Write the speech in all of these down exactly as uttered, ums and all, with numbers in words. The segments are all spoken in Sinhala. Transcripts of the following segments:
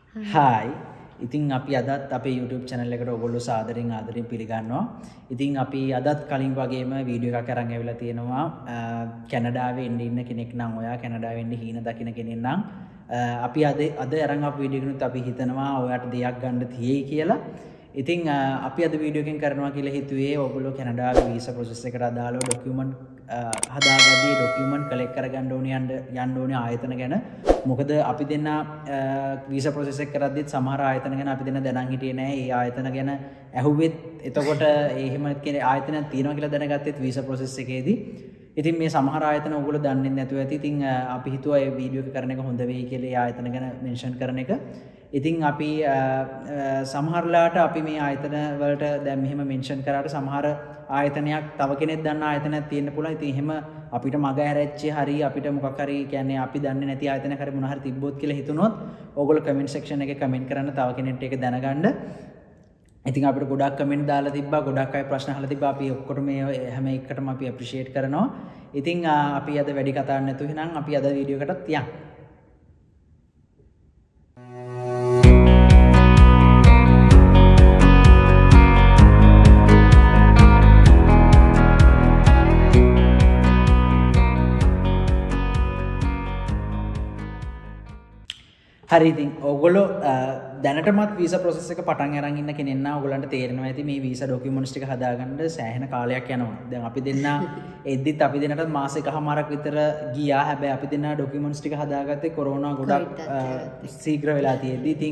Hi. ඉතින් අපි අදත් අපේ YouTube channel එකට ඔයගොල්ලෝ සාදරයෙන් ආදරයෙන් පිළිගන්නවා. ඉතින් අපි අදත් කලින් වගේම වීඩියෝ එකක් අරන් ඇවිල්ලා තියෙනවා. කැනඩාවේ ඉන්න ඉන්න කෙනෙක් නම් ඔයා කැනඩාවේ ඉන්න හීන දකින්න කෙනෙක් නම් අපි අද අද අරන් ආපු වීඩියෝ එකනොත් අපි හිතනවා ඔයාට දෙයක් ගන්න තියෙයි කියලා. ඉතින් අපි අද වීඩියෝ එකෙන් කරනවා කියලා හිතුවේ ඔයගොල්ලෝ කැනඩාවේ වීසා process එකට අදාළව ડોකියුමන්ට් හදාගද්දී ડોකියුමන්ට් කලෙක්ට් කරගන්න ඕනේ යන්න යන්න ඕනේ ආයතන ගැන. මොකද අපි දෙන්න වීසා process එක කරද්දිත් සමහර ආයතන ගැන අපි දෙන්න දැනන් හිටියේ නෑ. ඒ ආයතන ගැන ඇහුවෙත් එතකොට එහෙම කෙනෙක් ආයතනයක් තියෙනවා කියලා දැනගත්තෙත් වීසා process එකේදී. ඉතින් මේ සමහර ආයතන ඔයගොල්ලෝ දන්නේ නැතුව ඇති. ඉතින් අපි හිතුවා මේ වීඩියෝ එක කරන එක හොඳ වෙයි කියලා ඒ ආයතන ගැන මෙන්ෂන් කරන එක. ඉතින් අපි සමහරලාට අපි මේ ආයතන වලට දැන් මෙහෙම මෙන්ෂන් කරාට සමහර ආයතනයක් තව කෙනෙක් දන්න ආයතනයක් තියෙන්න පුළුවන්. ඉතින් එහෙම අපිට මග හැරෙච්ච හරි අපිට මොකක් හරි කියන්නේ අපි දන්නේ නැති ආයතනයක් හරි මොන හරි තිබ්බොත් කියලා හිතුනොත් ඕගොල්ලෝ කමෙන්ට් සෙක්ෂන් එකේ කමෙන්ට් කරන්න තව කෙනෙක්ට ඒක දැනගන්න. ඉතින් අපිට ගොඩක් කමෙන්ට් දාලා තිබ්බා, ගොඩක් අය ප්‍රශ්න අහලා තිබ්බා. අපි ඔක්කොටම මේ හැම එකකටම අපි අප්‍රීෂিয়েට් කරනවා. ඉතින් අපි අද වැඩි කතා නැතුව එහෙනම් අපි අද වීඩියෝ එකටත් යමු. හරි ඉතින් ඔයගොල්ලෝ දැනටමත් වීසා process එක පටන් අරන් ඉන්න කෙනෙක් නා ඔයගොල්ලන්ට තේරෙනවා ඇති මේ වීසා ඩොකියුමන්ට්ස් ටික හදාගන්න සෑහෙන කාලයක් යනවා. දැන් අපි දෙන්න එද්දිත් අපි දෙන්නට මාස එකමාරක් විතර ගියා. හැබැයි අපි දෙන්න ඩොකියුමන්ට්ස් ටික හදාගත්තේ කොරෝනා ගොඩක් ශීඝ්‍ර වෙලා තියෙද්දි. ඉතින්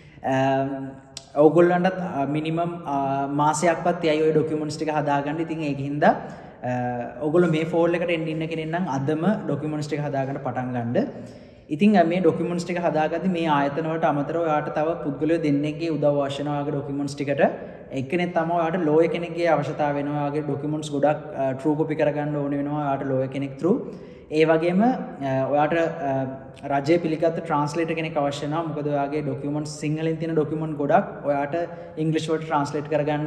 ඔයගොල්ලන්ට මිනිමම් මාසයක්වත් යයි ওই ඩොකියුමන්ට්ස් ටික හදාගන්න. ඉතින් ඒකින්ද ඔයගොල්ලෝ මේ ෆෝල් එකට එන්න ඉන්න කෙනෙක් නම් අදම ඩොකියුමන්ට්ස් ටික හදාගන්න පටන් ගන්න. ඉතින් මේ ડોකියුමන්ට්ස් ටික හදාගද්දි මේ ආයතන වලට අමතරව ඔයාට තව පුද්ගලයෝ දෙන්නෙක්ගේ උදව් අවශ්‍ය වෙනවා. ඔයාගේ ડોකියුමන්ට්ස් ටිකට එක්කෙනෙක් තමයි ඔයාට ලෝයර් කෙනෙක්ගේ අවශ්‍යතාවය වෙනවා. ඔයාගේ ડોකියුමන්ට්ස් ගොඩක් ට්‍රූ කොපි කරගන්න ඕනේ වෙනවා. ඔයාට ලෝයර් කෙනෙක් through. ඒ වගේම ඔයාට රජයේ පිළිගත් ට්‍රාන්ස්ලේටර් කෙනෙක් අවශ්‍ය වෙනවා. මොකද ඔයාගේ ડોකියුමන්ට්ස් සිංහලෙන් තියෙන ડોකියුමන්ට් ගොඩක් ඔයාට ඉංග්‍රීසි වලට ට්‍රාන්ස්ලේට් කරගන්න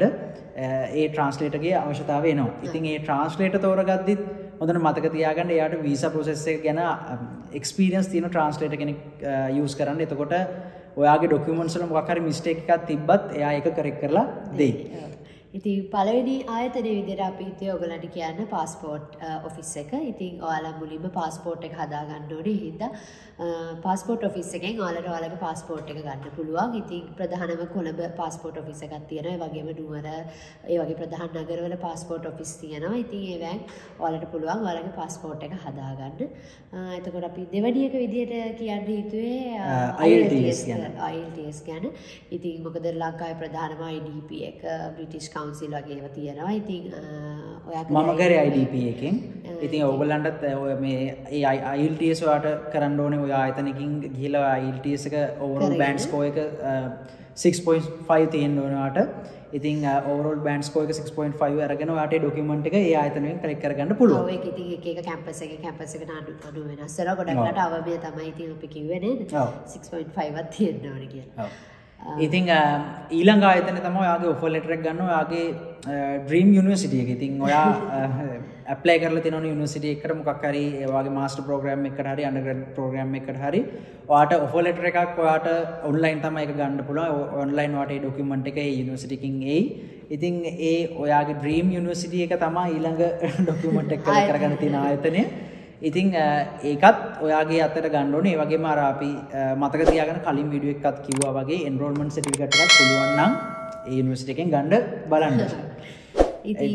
ඒ ට්‍රාන්ස්ලේටර්ගේ අවශ්‍යතාවය එනවා. ඉතින් ඒ ට්‍රාන්ස්ලේටර් තෝරගද්දිත් හොඳට මතක තියාගන්න එයාට වීසා process එක ගැන එක්ස්පීරියන්ස් තියෙන ට්‍රාන්ස්ලේටර් කෙනෙක් යූස් කරන්න. එතකොට ඔයාගේ ડોකියුමන්ට්ස් වල මොකක් හරි මිස්ටේක් එකක් තිබ්බත් එයා ඒක කරෙක්ට් කරලා දෙයි. ඉතින් පළවෙනි ආයතනයේ විදිහට අපි හිතුවේ ඔයගලන්ට කියන්න પાස්පෝර්ට් ඔෆිස් එක. ඉතින් ඔයාලා මුලින්ම પાස්පෝර්ට් එක හදා ගන්න ඕනේ. හින්දා પાස්පෝර්ට් ඔෆිස් එකෙන් ඔයාලට ඔයාලගේ પાස්පෝර්ට් එක ගන්න පුළුවන්. ඉතින් ප්‍රධානම කොළඹ પાස්පෝර්ට් ඔෆිස් එකක් තියෙනවා. ඒ වගේම නුවර ඒ වගේ ප්‍රධාන නගරවල પાස්පෝර්ට් ඔෆිස් තියෙනවා. ඉතින් ඒවෙන් ඔයාලට පුළුවන් ඔයාලගේ પાස්පෝර්ට් එක හදා ගන්න. එතකොට අපි දෙවෙනි එක විදිහට කියන්න හිතුවේ I L T S ගැන. I L T S ගැන. ඉතින් මොකද ලංකාවේ ප්‍රධානම I D P එක බ්‍රිටිෂ් කවුන්සිල් වගේ ඒවා තියෙනවා. ඉතින් ඔයාගේ මම කරේ I D P එකෙන්. ඉතින් ඔයගොල්ලන්ටත් ඔය මේ ඒ I L T S ඔයාට කරන්න ඕනේ. ඔය ආයතනකින් ගිහිලා I L T S එක overall band score එක six point five තියෙන්න ඕනේ ඔයාට. ඉතින් overall band score එක six point five අරගෙන ඔයාට ඒ ડોකියුමන්ට් එක ඒ ආයතනයෙන් කලෙක්ට් කරගන්න පුළුවන්. ඔව් ඒක ඉතින් එක එක කැම්පස් එකේ කැම්පස් එකට අඩු අඩු වෙනස් වෙනවා. ගොඩක්ලට අවබෝධය තමයි ඉතින් අපි කිව්වේ නේද? six point five ක් තියෙන්න ඕනේ කියලා. ඉතින් ඊළඟ ආයතනය තමයි ඔයාගේ ඔෆර් ලෙටර් එක ගන්න ඔයාගේ ඩ්‍රීම් යුනිවර්සිටි එක. ඉතින් ඔයා ඇප්ලයි කරලා තියෙනවනේ යුනිවර්සිටි එකකට මොකක් හරි ඒ වගේ මාස්ටර් ප්‍රෝග්‍රෑම් එකකට හරි අන්ඩර්ග්‍රැඩ් ප්‍රෝග්‍රෑම් එකකට හරි ඔයාට ඔෆර් ලෙටර් එකක් ඔයාට ඔන්ලයින් තමයි ඒක ගන්න පුළුවන්. ඔන්ලයින් ඔයාට ඒ ડોකියුමන්ට් එක ඒ යුනිවර්සිටි එකකින් එයි. ඉතින් ඒ ඔයාගේ ඩ්‍රීම් යුනිවර්සිටි එක තමයි ඊළඟ ડોකියුමන්ට් එක කලෙක්ට් කරගන්න තියෙන ආයතනය. ඉතින් ඒකත් ඔයාගේ අතට ගන්න ඕනේ. ඒ වගේම අර අපි මතක තියාගන්න කලින් වීඩියෝ එකකත් කිව්වා වගේ එන්රෝල්මන්ට් සර්ටිෆිකේට් එකක් පුළුවන් නම් ඒ යුනිවර්සිටි එකෙන් ගන්න බලන්න. ඉතින්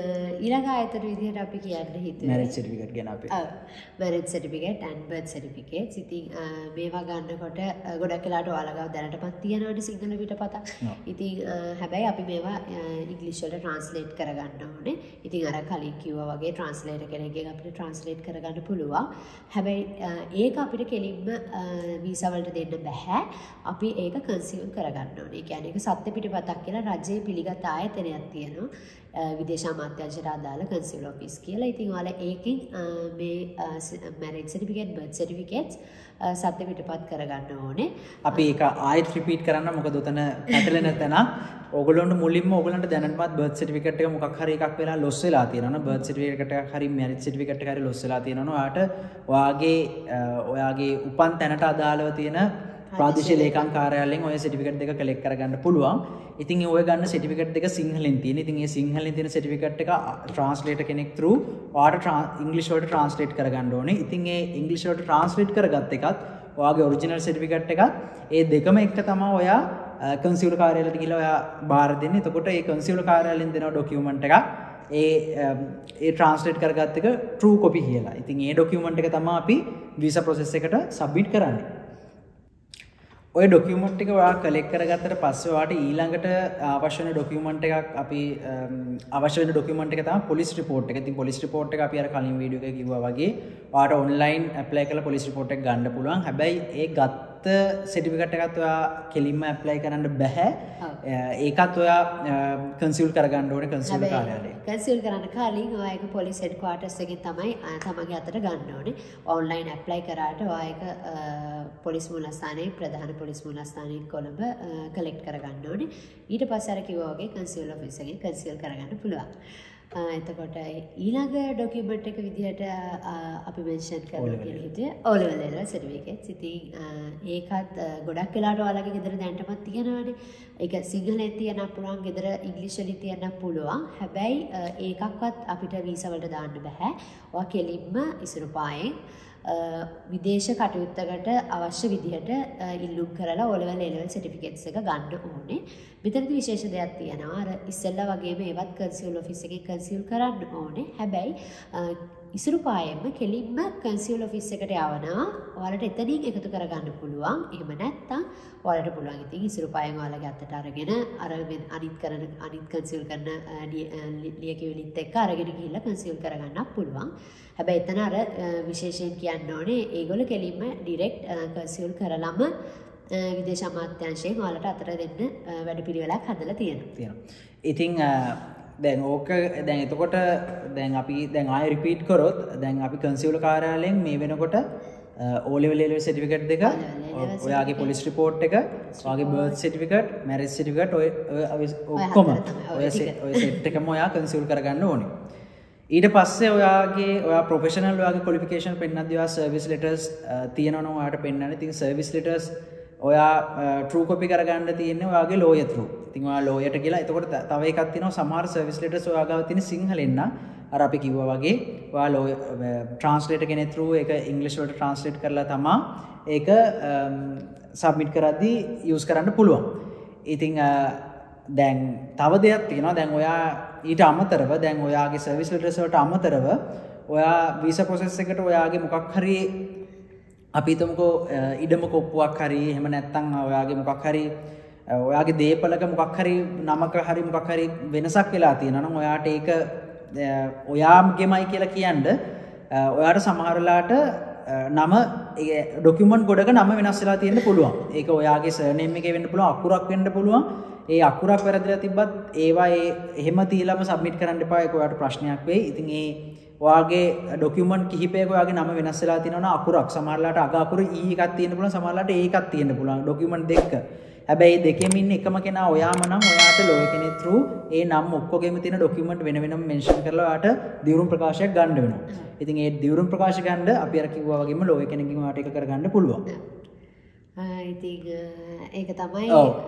ඊළඟ ආයතන විදිහට අපි කියන්න හිතුවේ මැරේජ් සර්ටිෆිකේට් ගැන අපි. ඔව් marriage certificate and birth certificates. ඉතින් මේවා ගන්නකොට ගොඩක් වෙලාවට ඔයාලා ගාව දැනටමත් තියෙනවනේ සිංහල පිටපතක්. ඉතින් හැබැයි අපි මේවා ඉංග්‍රීසි වලට ට්‍රාන්ස්ලේට් කරගන්න ඕනේ. ඉතින් අර කලින් කිව්වා වගේ ට්‍රාන්ස්ලේටර් කෙනෙක්ගෙන් අපිට ට්‍රාන්ස්ලේට් කරගන්න පුළුවන්. හැබැයි ඒක අපිට කෙලින්ම වීසා වලට දෙන්න බෑ. අපි ඒක කන්සියුම් කරගන්න ඕනේ. ඒ කියන්නේ ඒක සත්‍ය පිටපතක් කියලා රජයේ පිළිගත් ආයතනයක් තියෙනවා. විදේශ අමාත්‍යාංශයට අදාළ කන්සියුලර් ඔෆිස් කියලා. ඉතින් ඔයාලා ඒකෙන් මේ මැරේජ් සර්ටිෆිකේට් බර්ත් සර්ටිෆිකේට්ස් සත්‍ය පිටපත් කරගන්න ඕනේ. අපි ඒක ආයෙත් රිපීට් කරන්න. මොකද උතන පැටලෙන තැන ඕගොල්ලොන්ට මුලින්ම ඕගොල්ලන්ට දැනටමත් බර්ත් සර්ටිෆිකේට් එක මොකක් හරි එකක් වෙලා ලොස් වෙලා තියෙනවා. බර්ත් සර්ටිෆිකේට් එකක් හරි මැරේජ් සර්ටිෆිකේට් එක හරි ලොස් වෙලා තියෙනවා. ඔයාට ඔයාගේ ඔයාගේ උපන් තැනට අදාළව තියෙන ප්‍රාදේශීය ලේකම් කාර්යාලයෙන් ඔය සර්ටිෆිකේට් දෙක කලෙක්ට් කරගන්න පුළුවන්. ඉතින් ඔය ගන්න සර්ටිෆිකේට් දෙක සිංහලෙන් තියෙන. ඉතින් මේ සිංහලෙන් තියෙන සර්ටිෆිකේට් එක ට්‍රාන්ස්ලේටර් කෙනෙක් through ඔයාලට ඉංග්‍රීසි වලට ට්‍රාන්ස්ලේට් කරගන්න ඕනේ. ඉතින් ඒ ඉංග්‍රීසි වලට ට්‍රාන්ස්ලේට් කරගත්ත එකත් ඔයාගේ ඔරිජිනල් සර්ටිෆිකේට් එකත් ඒ දෙකම එක තමයි ඔයා කන්සියුලර් කාර්යාලයට ගිහලා ඔයා බාර දෙන්නේ. එතකොට ඒ කන්සියුලර් කාර්යාලයෙන් දෙන ඩොකියුමන්ට් එක ඒ ඒ ට්‍රාන්ස්ලේට් කරගත්ත එක ට්‍රූ කොපි කියලා. ඉතින් ඒ ඩොකියුමන්ට් එක තමයි අපි වීසා ප්‍රොසෙස් එකට සබ්මිට් කරන්නේ. ඔය ඩොකියුමන්ට් එක ඔයා කලෙක්ට් කරගත්තට පස්සේ ඔයාට ඊළඟට අවශ්‍ය වෙන ඩොකියුමන්ට් එකක් අපි අවශ්‍ය වෙන ඩොකියුමන්ට් එක තමයි පොලිස් රිපෝට් එක. ඉතින් පොලිස් රිපෝට් එක අපි අර කලින් වීඩියෝ එකේ කිව්වා වගේ ඔයාට ඔන්ලයින් ඇප්ලයි කරලා පොලිස් රිපෝට් එක ගන්න පුළුවන්. හැබැයි ඒ ගත්ත සර්ටිෆිකේට් එකත් ඔයා කෙලින්ම ඇප්ලයි කරන්න බෑ. ඒකත් ඔයා කන්සියුල් කරගන්න ඕනේ කන්සියුල් කාර්යාලයේ. කන්සියුල් කරන්න කලින් ඔයා ඒක පොලිස් හෙඩ් ක්වාටර්ස් එකෙන් තමයි තමන්ගේ අතට ගන්න ඕනේ. ඔන්ලයින් ඇප්ලයි කරාට ඔයා ඒක පොලිස් මූලස්ථානයේ ප්‍රධාන පොලිස් මූලස්ථානයේ කොළඹ කලෙක්ට් කරගන්න ඕනේ. ඊට පස්සේ අර කිව්වා වගේ කන්සියුල් ඔෆිස් එකෙන් කන්සියුල් කරගන්න පුළුවන්. එතකොට ඊළඟ ඩොකියුමන්ට් එක විදිහට අපි මෙන්ෂන් කරලා කියලා හිතුවේ O level සර්ටිෆිකේට්ස්. ඉතින් ඒකත් ගොඩක් වෙලාවට ඔයාලගේ ගෙදර දැනටමත් තියෙනවානේ. ඒක සිංහලෙන් තියන්න පුළුවන්, ගෙදර ඉංග්‍රීසියෙන් තියන්න පුළුවන්. හැබැයි ඒකක්වත් අපිට වීසා වලට දාන්න බෑ. ඔයා කෙලින්ම ඉසුරුපායෙන් විදේශ කටයුත්තකට අවශ්‍ය විදිහට ඉල්ලුම් කරලා O level A level සර්ටිෆිකේට්ස් එක ගන්න ඕනේ. මෙතනදී විශේෂ දෙයක් තියෙනවා. අර ඉස්සෙල්ලා වගේම ඒවත් කන්සියුල් ඔෆිස් එකේ කන්සියුල් කරන්න ඕනේ. හැබැයි ඉසුරුපායෙන්ම කෙලින්ම කන්සියුල් ඔෆිස් එකට යවනවා. ඔයාලට එතනින් එකතු කරගන්න පුළුවන්. එහෙම නැත්නම් ඔයාලට පුළුවන් ඉතින් ඉසුරුපායෙන් ඔයාලගේ අතට අරගෙන අර අනිත් කරන අනිත් කන්සියුල් කරන ලියකියවිලිත් එක්ක අරගෙන ගිහිල්ලා කන්සියුල් කරගන්නත් පුළුවන්. හැබැයි එතන අර විශේෂයෙන් කියන්න ඕනේ ඒගොල්ලෝ කෙලින්ම ඩිරෙක්ට් කන්සියුල් කරලම විදේශ අමාත්‍යාංශයෙන් ඔයාලට අතට දෙන්න වැඩපිළිවෙලක් හදලා තියෙනවා. ඉතින් දැන් ඕක දැන් එතකොට දැන් අපි දැන් ආයෙ රිපීට් කරොත් දැන් අපි කන්සියුලර් කාර්යාලයෙන් මේ වෙනකොට O level A level certificate දෙක, ඔයාගේ පොලිස් රිපෝට් එක, ඔයාගේ බර්ත් සර්ටිෆිකේට්, මැරේජ් සර්ටිෆිකේට් ඔය ඔක්කොම ඔය ඔය සෙට් එකම ඔයා කන්සියුල් කරගන්න ඕනේ. ඊට පස්සේ ඔයාගේ ඔයා ප්‍රොෆෙෂනල් ඔයාගේ ක්වොලිෆිකේෂන් පෙන්නද්දී ඔයා සර්විස් ලෙටර්ස් තියෙනවා නම් ඔයාට පෙන්නන්න. ඉතින් සර්විස් ලෙටර්ස් ඔයා ට්‍රූ කොපි කරගන්න තියෙන්නේ ඔයාගේ ලෝයර් through. ඉතින් ඔයා ලෝයර්ට ගිහලා එතකොට තව එකක් තියෙනවා සමහර සර්විස් ලෙටර්ස් ඔයා ගාව තියෙන සිංහලෙන් නම් අර අපි කිව්වා වගේ ඔයා ලෝයර් ට්‍රාන්ස්ලේටර් කෙනෙක් through ඒක ඉංග්‍රීසි වලට ට්‍රාන්ස්ලේට් කරලා තමයි ඒක සබ්මිට් කරද්දී යූස් කරන්න පුළුවන්. ඉතින් දැන් තව දෙයක් තියෙනවා. දැන් ඔයා ඊට අමතරව දැන් ඔයාගේ සර්විස් ලෙටර්ස් වලට අමතරව ඔයා වීසා ප්‍රොසෙස් එකට ඔයාගේ මොකක් හරි අපි හිතමුකෝ ඉඩම කොප්පුවක් හරි එහෙම නැත්නම් ඔයාගේ මොකක් හරි ඔයාගේ දේපලක මොකක් හරි නමක හරි මොකක් හරි වෙනසක් වෙලා තියෙනවා නම් ඔයාට ඒක ඔයාගේමයි කියලා කියන්න ඔයාට සමහර වෙලාවට නම ඩොකියුමන්ට් ගොඩක නම වෙනස් වෙලා තියෙන්න පුළුවන්. ඒක ඔයාගේ සර්නේම් එකේ වෙන්න පුළුවන්, අකුරක් වෙන්න පුළුවන්. ඒ අකුරක් වැරදිලා තිබ්බත් ඒවා ඒ එහෙම තියලාම සබ්මිට් කරන්න එපා. ඒක ඔයාට ප්‍රශ්නයක් වෙයි. ඉතින් ඒ ඔයාගේ ඩොකියුමන්ට් කිහිපයක ඔයාගේ නම වෙනස් වෙලා තියෙනවා නම් අකුරක් සමහරලාට අග අකුර E එකක් තියෙන්න පුළුවන්, සමහරලාට A එකක් තියෙන්න පුළුවන් ඩොකියුමන්ට් දෙක. හැබැයි මේ දෙකෙම ඉන්න එකම කෙනා ඔයාම නම් ඔයාට ලෝය කෙනෙක් through ඒ නම් ඔක්කොගෙම තියෙන ඩොකියුමන්ට් වෙන වෙනම මෙන්ෂන් කරලා ඔයාට දිවුරුම් ප්‍රකාශයක් ගන්න වෙනවා. ඉතින් ඒ දිවුරුම් ප්‍රකාශය ගන්න අපි අර කිව්වා වගේම ලෝය කෙනෙක්ගෙන් ඔයාට ඒක කරගන්න පුළුවන්. ඉතින් ඒක තමයි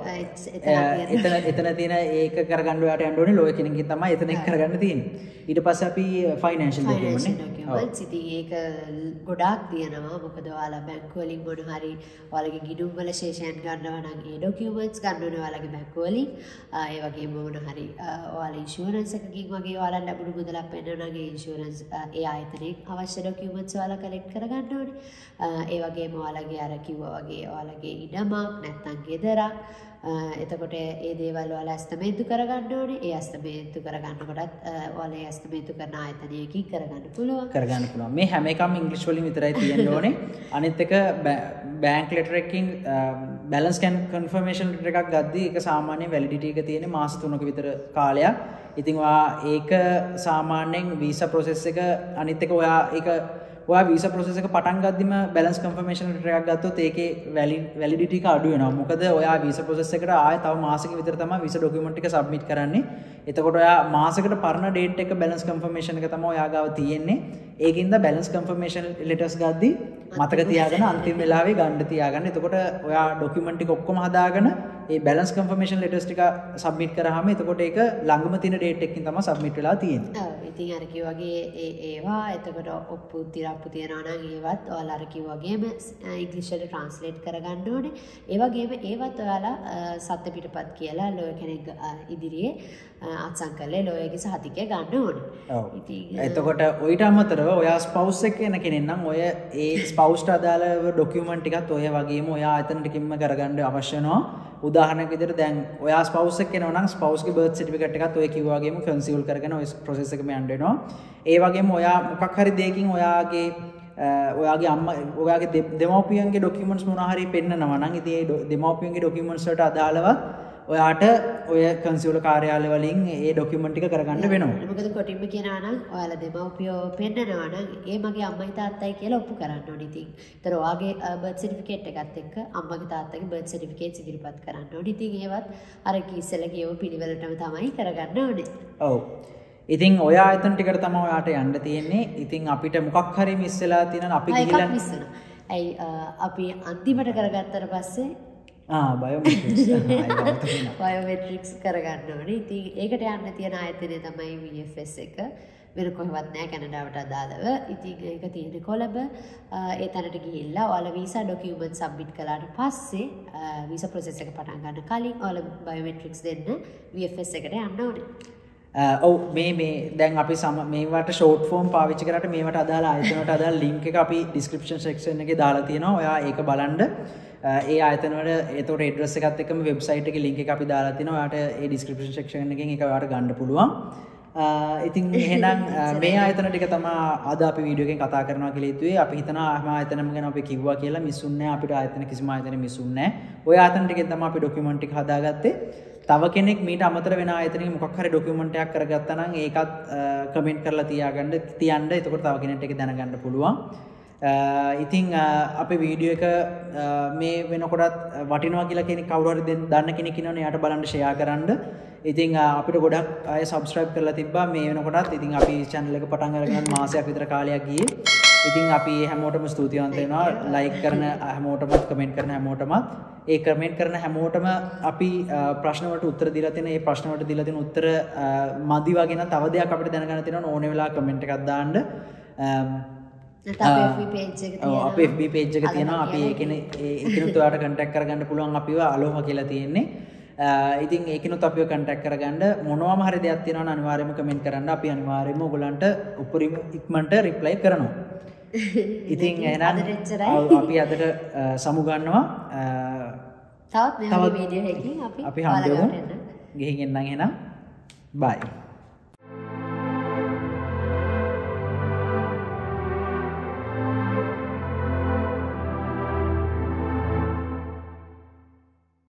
එතන එතන තියෙන ඒක කරගන්න ඔයාට යන්න ඕනේ ලෝය කෙනෙක්ගෙන් තමයි එතන ඒක කරගන්න තියෙන්නේ. ඊට පස්සේ අපි ෆයිනෑන්ෂල් ඩොකියුමන්ට්ස් ඉතින් ඒක ගොඩාක් තියෙනවා. මොකද ඔයාලා බැංකුව වලින් මොන හරි ඔයාලගේ ගිණුම් වල ශේෂයන් ගන්නවා නම් ඒ ඩොකියුමන්ට්ස් ගන්න ඕනේ ඔයාලගේ බැංකුව වලින්. ඒ වගේම මොන හරි ඔයාලා ඉන්ෂුරන්ස් එකකින් වගේ ඔයාලා ලැබුණු මුදලක් වෙනවා නම් ඒ ඉන්ෂුරන්ස් ඒ ආයතනයේ අවශ්‍ය ඩොකියුමන්ට්ස් ඔයාලා කලෙක්ට් කරගන්න ඕනේ. ඒ වගේම ඔයාලගේ අර කිව්වා වගේ ඔයාලගේ ඉඩමක් නැත්නම් ගෙදරක් එතකොට ඒ දේවල් ඔයාලා ඇස්තමේන්තු කරගන්න ඕනේ. ඒ ඇස්තමේන්තු කරගන්නකොටත් ඔයාලා ඇස්තමේන්තු කරන ආයතනයකින් කරගන්න පුළුවන්. කරගන්න පුළුවන්. මේ හැම එකම ඉංග්‍රීසි වලින් විතරයි තියෙන්න ඕනේ. අනිත් එක බැංක් ලෙටර් එකකින් බැලන්ස් කන්ෆර්මේෂන් ලෙටර් එකක් ගද්දී ඒක සාමාන්‍යයෙන් වැලිඩිටි එක තියෙන්නේ මාස තුනක විතර කාලයක්. ඉතින් ඔයා ඒක සාමාන්‍යයෙන් වීසා ප්‍රොසෙස් එක අනිත් එක ඔයා ඒක ඔයා වීසා ප්‍රොසෙස් එක පටන් ගද්දිම බැලන්ස් කන්ෆර්මේෂන් ලෙටර් එකක් ගත්තොත් ඒකේ වැලිඩිටි එක අඩු වෙනවා. මොකද ඔයා වීසා ප්‍රොසෙස් එකට ආයෙ තව මාසෙක විතර තමයි වීසා ඩොකියුමන්ට් එක සබ්මිට් කරන්නේ. එතකොට ඔයා මාසෙකට පරණ ඩේට් එක බැලන්ස් කන්ෆර්මේෂන් එක තමයි ඔයා ගාව තියෙන්නේ. ඒකින්ද බැලන්ස් කන්ෆර්මේෂන් ලෙටර්ස් ගද්දි මතක තියාගෙන අන්තිම වෙලාවේ ගන්න තියාගන්න. එතකොට ඔයා ඩොකියුමන්ට් ටික ඔක්කොම හදාගෙන ඒ බැලන්ස් කන්ෆර්මේෂන් ලෙටර්ස් ටික සබ්මිට් කරාම එතකොට ඒක ළඟම තියෙන ඩේට් එකකින් තමයි සබ්මිට් වෙලා තියෙන්නේ. ඔව්. ඉතින් අර කිව්වාගේ ඒ ඒවා එතකොට ඔප්පු තිරප්පු තියනවා නම් ඒවත් ඔයාලා අර කිව්වාගේම ඉංග්‍රීසියට ට්‍රාන්ස්ලේට් කරගන්න ඕනේ. ඒ වගේම ඒවත් ඔයාලා සත්‍ය පිටපත් කියලා ලෝය කෙනෙක් ඉදිරියේ අත්සන් කරලා ලෝයගේ සහතිකය ගන්න ඕනේ. ඔව්. ඉතින් එතකොට ඔයිට අමතරව ඔයා ස්පවුස් එක කෙන කෙනෙක් නම් ඔය ඒ ස්පවුස්ට අදාළව ඩොකියුමන්ට් ටිකත් ඔය වගේම ඔයා එතනට කිම්ම කරගන්න අවශ්‍ය වෙනවා. උදාහරණයක් විදිහට දැන් ඔයා ස්පවුස් එක කෙනා නම් ස්පවුස්ගේ බර්ත් සර්ටිෆිකේට් එකත් ඔය කිව්වා වගේම කන්සියුල් කරගෙන ඔය ප්‍රොසෙස් එකම යන්න වෙනවා. ඒ වගේම ඔයා මොකක් හරි දෙයකින් ඔයාගේ ඔයාගේ අම්මා ඔයාගේ දෙමව්පියන්ගේ ඩොකියුමන්ට්ස් මොනවා හරි පෙන්නනවා නම් ඉතින් ඒ දෙමව්පියන්ගේ ඩොකියුමන්ට්ස් වලට අදාළව ඔයාට ඔය කන්සියුලර් කාර්යාලය වලින් ඒ ඩොකියුමන්ට් ටික කරගන්න වෙනවා. මොකද කොටින්ම කියනවා නම් ඔයාලා දෙමව්පියෝ පෙන්නනවා නම් ඒ මගේ අම්මයි තාත්තයි කියලා ඔප්පු කරන්න ඕනේ. ඉතින් ඒතර ඔයාගේ බර්ත් සර්ටිෆිකේට් එකත් එක්ක අම්මගේ තාත්තගේ බර්ත් සර්ටිෆිකේට්ස් ඉදිරිපත් කරන්න ඕනේ. ඉතින් ඒවත් අර කීසල කියව පිළිවෙලටම තමයි කරගන්න ඕනේ. ඔව්. ඉතින් ඔය ආයතන ටිකට තමයි ඔයාට යන්න තියෙන්නේ. ඉතින් අපිට මොකක් හරි මිස් වෙලා තියෙනවා අපි ගිහිල්ලා මිස් වෙනවා. ඇයි අපි අන්තිමට කරගත්තට පස්සේ ආ බයෝමෙට්‍රික්ස් බයෝමෙට්‍රික්ස් කරගන්න ඕනේ. ඉතින් ඒකට යන්න තියෙන ආයතනය තමයි V F S එක. වෙන කොහෙවත් නැහැ කැනඩාවට අදාළව. ඉතින් ඒක තියෙන්නේ කොළඹ. ඒ තැනට ගිහිල්ලා ඔයාලා වීසා ඩොකියුමන්ට් සබ්මිට් කළාට පස්සේ වීසා ප්‍රොසෙස් එක පටන් ගන්න කලින් ඔයාලා බයෝමෙට්‍රික්ස් දෙන්න V F S එකට යන්න ඕනේ. ඔව් මේ මේ දැන් අපි සම මේවට ෂෝට් ෆෝම් පාවිච්චි කරාට මේවට අදාළ ආයතනවලට අදාළ ලින්ක් එක අපි ඩිස්ක්‍රිප්ෂන් සෙක්ෂන් එකේ දාලා තියෙනවා. ඔයා ඒක බලන්න. ඒ ආයතන වල ඒතකොට ඇඩ්‍රස් එකත් එක්කම වෙබ්සයිට් එකේ ලින්ක් එක අපි දාලා තිනවා. ඔයාට ඒ ඩිස්ක්‍රිප්ෂන් සෙක්ෂන් එකෙන් ඒක ඔයාට ගන්න පුළුවන්. ඉතින් එහෙනම් මේ ආයතන ටික තමයි අද අපි වීඩියෝ එකෙන් කතා කරනවා කියලා හිතුවේ. අපි හිතනවා හැම ආයතනම ගැන අපි කිව්වා කියලා මිස්ුන්නේ නැහැ. අපිට ආයතන කිසිම ආයතන මිස්ුන්නේ නැහැ. ওই ආයතන ටිකෙන් තමයි අපි ඩොකියුමන්ට් ටික හදාගත්තේ. තව කෙනෙක් මීට අමතර වෙන ආයතනයක මොකක් හරි ඩොකියුමන්ට් එකක් කරගත්තා නම් ඒකත් කමෙන්ට් කරලා තියාගන්න තියන්න. එතකොට තව කෙනෙක්ට ඒක දැනගන්න පුළුවන්. ඉතින් අපේ වීඩියෝ එක මේ වෙනකොටත් වටිනවා කියලා කෙනෙක් කවුරු හරි දන්න කෙනෙක් ඉන්නවනේ එයාට බලන්න ෂෙයා කරන්න. ඉතින් අපිට ගොඩක් අය සබ්ස්ක්‍රයිබ් කරලා තිබ්බා මේ වෙනකොටත්. ඉතින් අපි channel එක පටන් අරගෙන මාසයක් විතර කාලයක් ගියේ. ඉතින් අපි හැමෝටම ස්තුතිවන්ත වෙනවා. ලයික් කරන හැමෝටම කමෙන්ට් කරන හැමෝටම ඒ කමෙන්ට් කරන හැමෝටම අපි ප්‍රශ්න වලට උත්තර දීලා තියෙන ඒ ප්‍රශ්න වලට දීලා තියෙන උත්තර මදි වගේ නම් තව දෙයක් අපිට දැනගන්න තියෙනවා ඕනේ වෙලාව කමෙන්ට් එකක් දාන්න. අපේ F B page එක තියෙනවා. අපේ F B page එක තියෙනවා. අපි ඒකනේ ඒකිනුත් ඔයාලට contact කරගන්න පුළුවන්. අපිව Alohaa කියලා තියෙන්නේ. ඉතින් ඒකිනුත් අපිව contact කරගන්න මොනවාම හරි දෙයක් තියෙනවා නම් අනිවාර්යයෙන්ම comment කරන්න. අපි අනිවාර්යයෙන්ම ඔයගලන්ට උපරිම ඉක්මනට reply කරනවා. ඉතින් එහෙනම් අපි අදට සමු ගන්නවා. තවත් මේ වීඩියෝ එකකින් අපි අපි හම්බෙමු. ගිහින් එන්නම් එහෙනම්. bye.